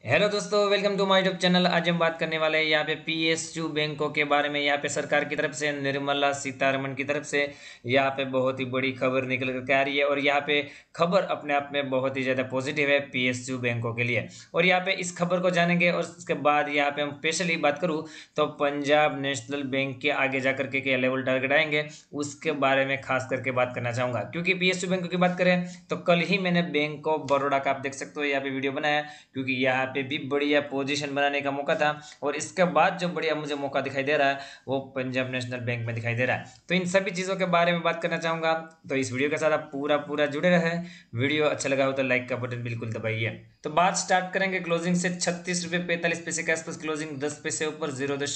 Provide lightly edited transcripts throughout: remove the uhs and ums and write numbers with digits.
Hello दोस्तों, welcome to my YouTube channel. आज हम बात करने वाले हैं यहाँ पे पीएसयू बैंकों के बारे में। यहाँ पे सरकार की तरफ से निर्मला सीतारमण की तरफ से यहाँ पे बहुत ही बड़ी खबर निकल कर आ रही है और यहाँ पे खबर अपने आप में बहुत ही ज़्यादा पॉजिटिव है पीएसयू बैंकों के लिए। और यहाँ पे इस खबर को जानेंगे और उसके बाद यहाँ पे हम स्पेशली बात करूँ तो पंजाब नेशनल बैंक के आगे जा करके क्या लेवल टारगेट आएंगे उसके बारे में खास करके बात करना चाहूँगा। क्योंकि पीएसयू बैंकों की बात करें तो कल ही मैंने बैंक ऑफ बड़ौदा का आप देख सकते हो यहाँ पे वीडियो बनाया, क्योंकि यहाँ पे भी बढ़िया पोजीशन बनाने का मौका था। और इसके बाद जो बढ़िया मुझे मौका दिखाई दे रहा है वो पंजाब नेशनल बैंक में दिखाई दे रहा है। तो इन सभी चीज़ों के बारे में बात करना चाहूँगा, तो इस वीडियो के साथ आप पूरा पूरा जुड़े रहे। वीडियो अच्छा लगा हो तो लाइक का बटन बिल्कुल दबाइए। तो बात स्टार्ट करेंगे क्लोजिंग से। 36 रुपये 45 पैसे के आसपास क्लोजिंग, 10 पैसे ऊपर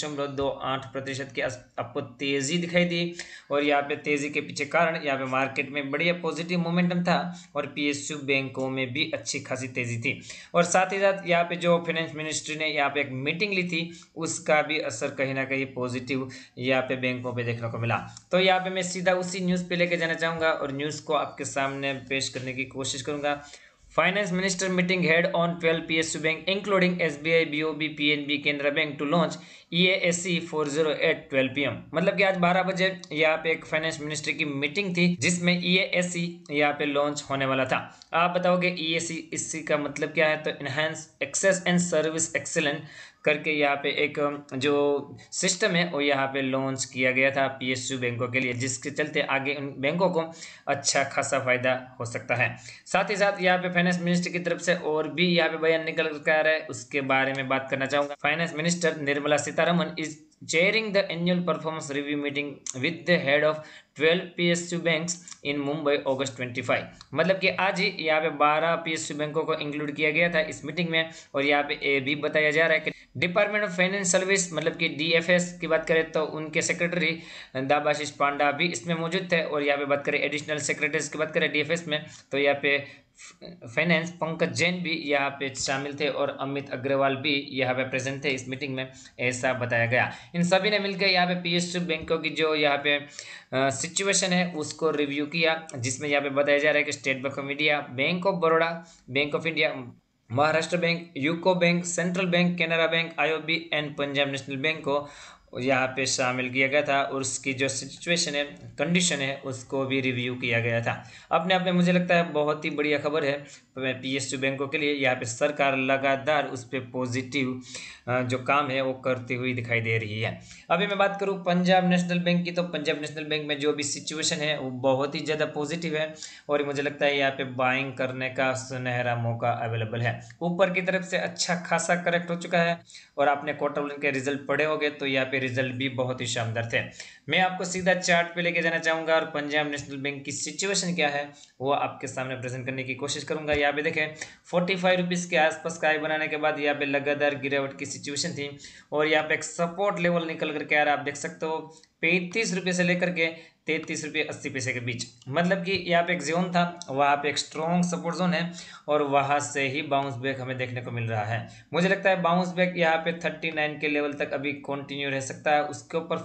0.28% की आपको तेजी दिखाई दी। और यहाँ पे तेजी के पीछे कारण यहाँ पे मार्केट में बढ़िया पॉजिटिव मोमेंटम था और पीएसयू बैंकों में भी अच्छी खासी तेजी थी। और साथ ही साथ यहाँ पे जो फाइनेंस मिनिस्ट्री ने यहाँ पे एक मीटिंग ली थी उसका भी असर कहीं ना कहीं पॉजिटिव यहाँ पे बैंकों पे देखने को मिला। तो यहाँ पे मैं सीधा उसी न्यूज़ पे लेके जाना चाहूँगा और न्यूज़ को आपके सामने पेश करने की कोशिश करूँगा। Finance minister meeting head on 12 PSU bank including SBI, BOB, PNB, Canara bank to launch EASC 408 12 PM। मतलब कि आज 12 बजे यहाँ पे एक फाइनेंस मिनिस्ट्री की मीटिंग थी जिसमें EASC यहाँ पे लॉन्च होने वाला था। आप बताओगे EASC इससी का मतलब क्या है? तो enhance access and service excellent करके यहाँ पे एक जो सिस्टम है वो यहाँ पे लॉन्च किया गया था पीएसयू बैंकों के लिए, जिसके चलते आगे उन बैंकों को अच्छा खासा फायदा हो सकता है। साथ ही साथ यहाँ पे फाइनेंस मिनिस्टर की तरफ से और भी यहाँ पे बयान निकल कर आ रहा है, उसके बारे में बात करना चाहूंगा। Finance minister Nirmala Sitharaman is chairing the annual performance review meeting with the head of 12 PSU banks in Mumbai August 25। मतलब कि आज ही यहाँ पे 12 PSU बैंकों को इंक्लूड किया गया था इस मीटिंग में। और यहाँ पे ये भी बताया जा रहा है कि डिपार्टमेंट ऑफ फाइनेंस सर्विस मतलब कि DFS की बात करें तो उनके सेक्रेटरी दाबाशीष पांडा भी इसमें मौजूद थे। और यहाँ पे बात करें एडिशनल सेक्रेटरीज की बात करें DFS में तो यहाँ पे फाइनेंस पंकज जैन भी यहाँ पे शामिल थे और अमित अग्रवाल भी यहाँ पे प्रेजेंट थे इस मीटिंग में, ऐसा बताया गया। इन सभी ने मिलकर यहाँ पे पीएसयू बैंकों की जो यहाँ पे सिचुएशन है उसको रिव्यू किया, जिसमें यहाँ पे बताया जा रहा है कि State Bank of India, Bank of Baroda, Bank of India, Maharashtra Bank, UCO Bank, Central Bank, Canara Bank, IOB and Punjab National Bank को यहाँ पे शामिल किया गया था और उसकी जो सिचुएशन है, कंडीशन है, उसको भी रिव्यू किया गया था। अपने आप में मुझे लगता है बहुत ही बढ़िया खबर है पीएसयू बैंकों के लिए। यहाँ पे सरकार लगातार उस पर पॉजिटिव जो काम है वो करती हुई दिखाई दे रही है। अभी मैं बात करूँ पंजाब नेशनल बैंक की, तो पंजाब नेशनल बैंक में जो भी सिचुएशन है वो बहुत ही ज़्यादा पॉजिटिव है और मुझे लगता है यहाँ पे बाइंग करने का सुनहरा मौका अवेलेबल है। ऊपर की तरफ से अच्छा खासा करेक्ट हो चुका है और आपने क्वार्टर वन के रिजल्ट पढ़े होंगे तो यहाँ पे रिजल्ट भी बहुत ही शानदार थे। मैं आपको सीधा चार्ट पे लेके जाना चाहूंगा और पंजाब नेशनल बैंक की सिचुएशन क्या है वो आपके सामने प्रेजेंट करने की कोशिश करूंगा। यहाँ पे देखें 45 रुपीज़ के आसपास का हाई बनाने के बाद यहाँ पे लगातार गिरावट की सिचुएशन थी और यहाँ पे एक सपोर्ट लेवल निकल करके आ रहा है, आप देख सकते हो 35 रुपये से लेकर के 33 रुपये 80 पैसे के बीच। मतलब कि यहाँ पे एक जोन था, वहाँ पे एक स्ट्रॉन्ग सपोर्ट जोन है और वहाँ से ही बाउंस बैक हमें देखने को मिल रहा है। मुझे लगता है बाउंस बैक यहाँ पे 39 के लेवल तक अभी कंटिन्यू रह सकता है। उसके ऊपर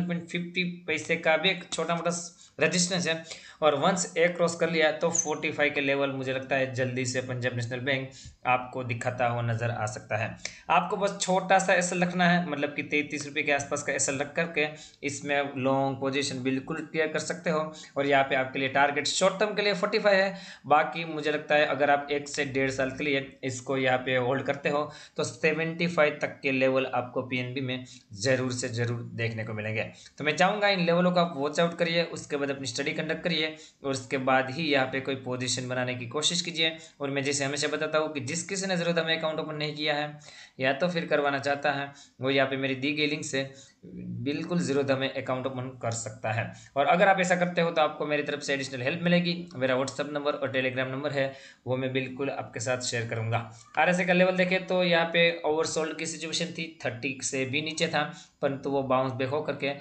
41.50 पैसे का भी एक छोटा मोटा रेजिस्टेंस है और वंस ए क्रॉस कर लिया तो 45 के लेवल मुझे लगता है जल्दी से पंजाब नेशनल बैंक आपको दिखाता हुआ नजर आ सकता है। आपको बस छोटा सा एसएल रखना है, मतलब कि 33 रुपये के आसपास का एसएल रख करके इसमें लॉन्ग पोजीशन बिल्कुल क्लियर कर सकते हो। और यहाँ पे आपके लिए टारगेट शॉर्ट टर्म के लिए 45 है। बाकी मुझे लगता है अगर आप 1 से 1.5 साल के लिए इसको यहाँ पे होल्ड करते हो तो 75 तक के लेवल आपको पीएनबी में जरूर से जरूर देखने को मिलेंगे। तो मैं चाहूँगा इन लेवलों का आप वॉच आउट करिए, उसके बाद अपनी स्टडी कंडक्ट करिए और उसके बाद ही यहाँ पे कोई पोजीशन बनाने की कोशिश कीजिए। और मैं जैसे हमेशा बताता हूँ कि जिस किसी ने ज़रूरत हमें अकाउंट ओपन नहीं किया है या तो फिर करवाना चाहता है वो यहाँ पे मेरी दी गई लिंक से बिल्कुल ज़रूरत हमें अकाउंट ओपन कर सकता है। और अगर आप ऐसा करते हो तो आपको मेरी तरफ से एडिशनल हेल्प मिलेगी। मेरा व्हाट्सअप नंबर और टेलीग्राम नंबर है वो मैं बिल्कुल आपके साथ शेयर करूंगा। RSI का लेवल देखें तो यहाँ पे ओवरसोल्ड की सिचुएशन थी, 30 से भी नीचे था, परंतु वो बाउंस बैक होकर के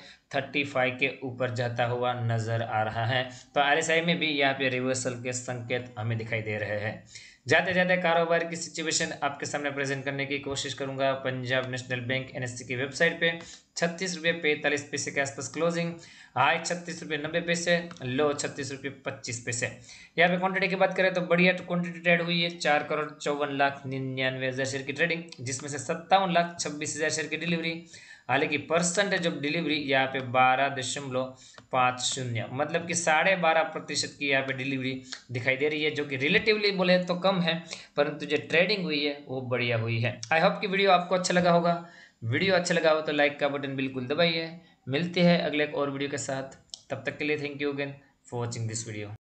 35 के ऊपर जाता हुआ नजर आ रहा है। तो RSI में भी यहाँ पे रिवर्सल के संकेत हमें दिखाई दे रहे हैं। ज़्यादा ज़्यादा कारोबार की सिचुएशन आपके सामने प्रेजेंट करने की कोशिश करूंगा। पंजाब नेशनल बैंक एनएससी की वेबसाइट पे 36 रुपये 45 पैसे के आसपास क्लोजिंग, हाई 36 रुपये 90 पैसे, लो 36 रुपये 25 पैसे। यहाँ पे क्वांटिटी की बात करें तो बढ़िया क्वांटिटी ट्रेड हुई है। 4,54,99,000 शेयर की ट्रेडिंग, जिसमें से 57,26,000 शेयर की डिलीवरी। हालांकि परसेंटेज ऑफ डिलीवरी यहाँ पे 12.50, मतलब कि 12.5% की यहाँ पे डिलीवरी दिखाई दे रही है, जो कि रिलेटिवली बोले तो कम है, परंतु जो ट्रेडिंग हुई है वो बढ़िया हुई है। आई होप कि वीडियो आपको अच्छा लगा होगा। वीडियो अच्छा लगा हो तो लाइक का बटन बिल्कुल दबाइए। मिलते हैं अगले एक और वीडियो के साथ, तब तक के लिए thank you again for watching this video.